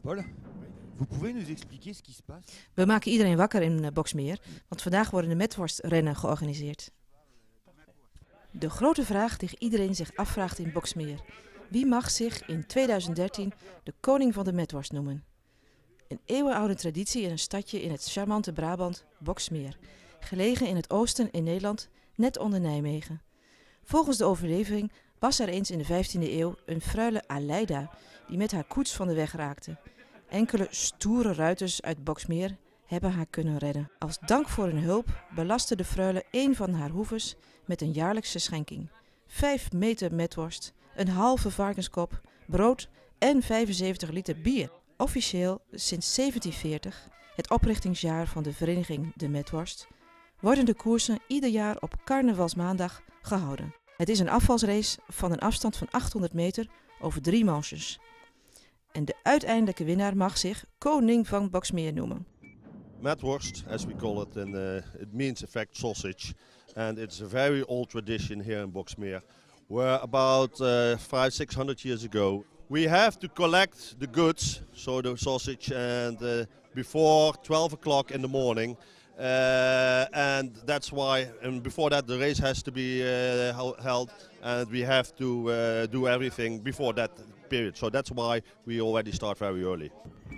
Paul, vous pouvez nous expliquer ce qui se passe? We maken iedereen wakker in Boxmeer, want vandaag worden de metworstrennen georganiseerd. De grote vraag die iedereen zich afvraagt in Boxmeer. Wie mag zich in 2013 de koning van de metworst noemen? Een eeuwenoude traditie in een stadje in het charmante Brabant, Boxmeer. Gelegen in het oosten in Nederland, net onder Nijmegen. Volgens de overlevering was er eens in de 15e eeuw een freule Aleida die met haar koets van de weg raakte. Enkele stoere ruiters uit Boxmeer hebben haar kunnen redden. Als dank voor hun hulp belastte de freule een van haar hoeves met een jaarlijkse schenking. 5 meter metworst, een halve varkenskop, brood en 75 liter bier. Officieel sinds 1740, het oprichtingsjaar van de vereniging De Metworst, worden de koersen ieder jaar op carnavalsmaandag gehouden. Het is een afvalsrace van een afstand van 800 meter over 3 manches. En de uiteindelijke winnaar mag zich koning van Boxmeer noemen. Metworst, as we call it, and it means in fact sausage, and it's a very old tradition here in Boxmeer. Where about 500-600 years ago, we have to collect the goods, so the sausage, and before 12 o'clock in the morning, and that's why. And before that, the race has to be held, and we have to do everything before that period. So that's why we already start very early.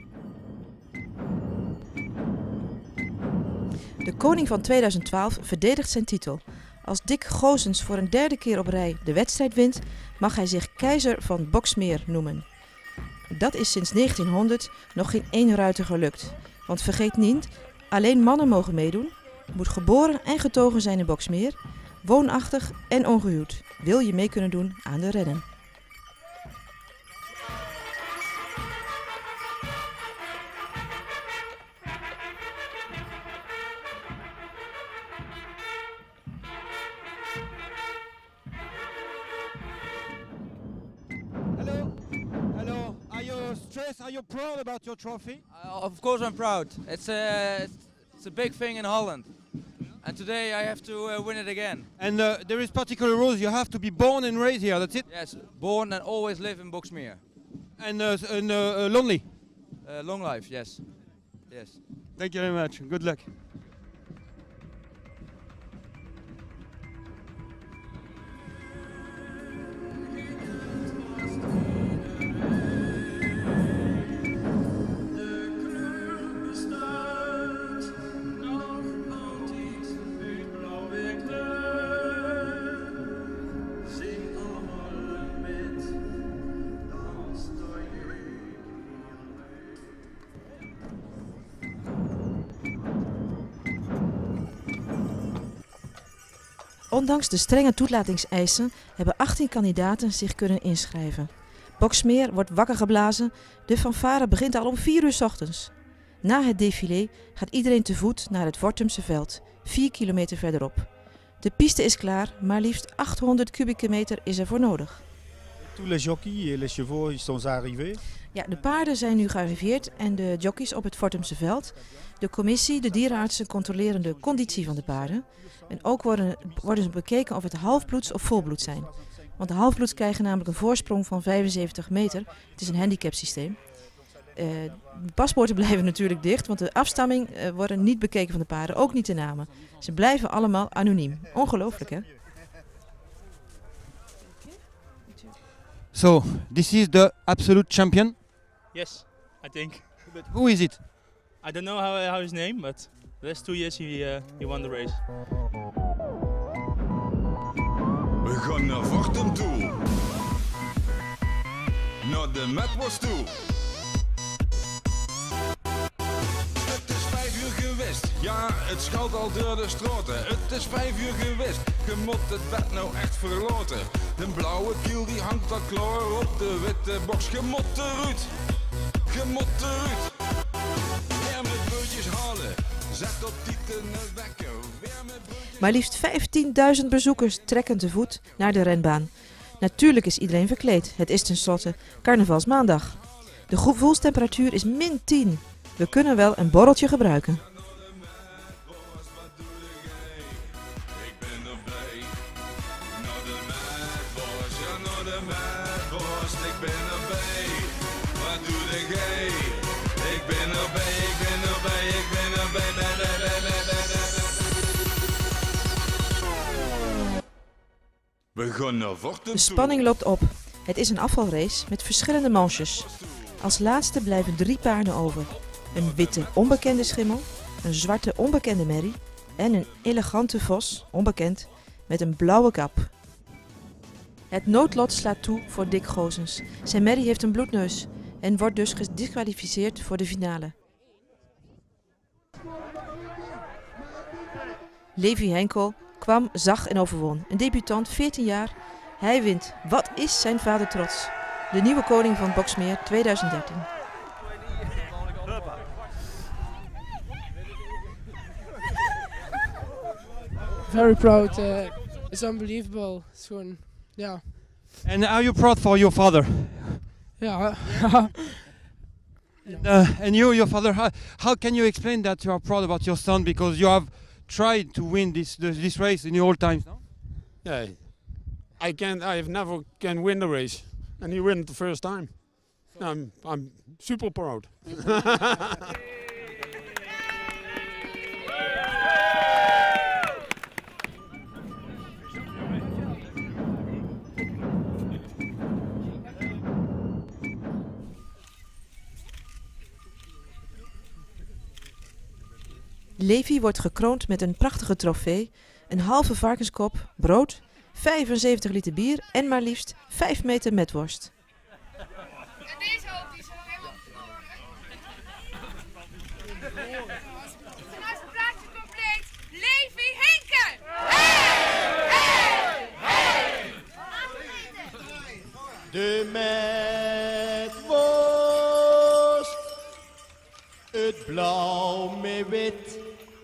De koning van 2012 verdedigt zijn titel. Als Dick Goossens voor een 3e keer op rij de wedstrijd wint, mag hij zich keizer van Boxmeer noemen. Dat is sinds 1900 nog geen 1 ruiter gelukt. Want vergeet niet, alleen mannen mogen meedoen, moet geboren en getogen zijn in Boxmeer, woonachtig en ongehuwd. Wil je mee kunnen doen aan de rennen. Hello, are you stressed? Are you proud about your trophy? Of course I'm proud. It's a big thing in Holland. And today I have to win it again. And there is particular rules. You have to be born and raised here, that's it? Yes, born and always live in Boxmeer. And lonely? Long life, yes. Yes. Thank you very much. Good luck. Ondanks de strenge toelatingseisen hebben 18 kandidaten zich kunnen inschrijven. Boxmeer wordt wakker geblazen, de fanfare begint al om 4 uur 's ochtends. Na het défilé gaat iedereen te voet naar het Wortumse veld, 4 kilometer verderop. De piste is klaar, maar liefst 800 kubieke meter is er voor nodig. Tous les jockeys et les chevaux ils sont arrivés. Ja, de paarden zijn nu gearriveerd en de jockeys op het Wortumse veld. De commissie, de dierenartsen controleren de conditie van de paarden. En ook worden ze bekeken of het halfbloeds of volbloed zijn. Want de halfbloeds krijgen namelijk een voorsprong van 75 meter. Het is een handicapsysteem. De paspoorten blijven natuurlijk dicht, want de afstamming worden niet bekeken van de paarden, ook niet de namen. Ze blijven allemaal anoniem. Ongelooflijk, hè? So, this is the absolute champion. Yes, I think. But who is it? I don't know how his name, but the last 2 years he won the race. We gaan naar Vortum toe. Naar de Metworst toe. Het is 5 uur geweest. Ja, het schuilt al door de straten. Het is 5 uur geweest. Je moet het bed nou echt verlaten. De blauwe kiel die hangt al klaar op de witte box. Je moet eruit. Je moet eruit. Weer met broodjes halen. Zet op tieten een wekker. Weer met broodjes... Maar liefst 15.000 bezoekers trekken te voet naar de renbaan. Natuurlijk is iedereen verkleed. Het is tenslotte carnavalsmaandag. De gevoelstemperatuur is -10. We kunnen wel een borreltje gebruiken. Ik ben erbij, wat doe jij? ik ben erbij, ik ben erbij, ik ben erbij, bij. We gaan vochten toe. De spanning loopt op. Het is een afvalrace met verschillende manches. Als laatste blijven 3 paarden over. Een witte onbekende schimmel, een zwarte onbekende merrie en een elegante vos, onbekend, met een blauwe kap. Het noodlot slaat toe voor Dick Goossens. Zijn merrie heeft een bloedneus en wordt dus gediskwalificeerd voor de finale. Levi Henkel kwam, zag en overwon. Een debutant, 14 jaar. Hij wint. Wat is zijn vader trots? De nieuwe koning van Boxmeer 2013. Very proud. It's unbelievable. It's gewoon, yeah. And are you proud for your father? Yeah. And you, your father, how can you explain that you are proud about your son, because you have tried to win this race in your times? No? Yeah, I've never can win the race, and he win it the first time. I'm super proud. Levi wordt gekroond met een prachtige trofee, een halve varkenskop, brood, 75 liter bier en maar liefst 5 meter metworst. En deze hoofd is nog helemaal verloren. En als het plaatje compleet, Levi Henkel! Hey! Hey! Hey! De metworst, het blauw met wit.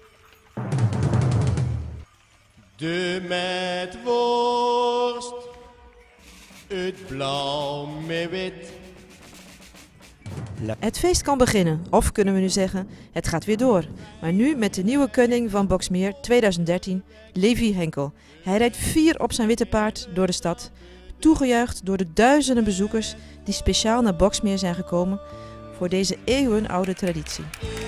De metworst, het blauw met wit. Het feest kan beginnen, of kunnen we nu zeggen, het gaat weer door. Maar nu met de nieuwe koning van Boxmeer 2013, Levi Henkel. Hij rijdt 4 op zijn witte paard door de stad, toegejuicht door de duizenden bezoekers die speciaal naar Boxmeer zijn gekomen voor deze eeuwenoude traditie.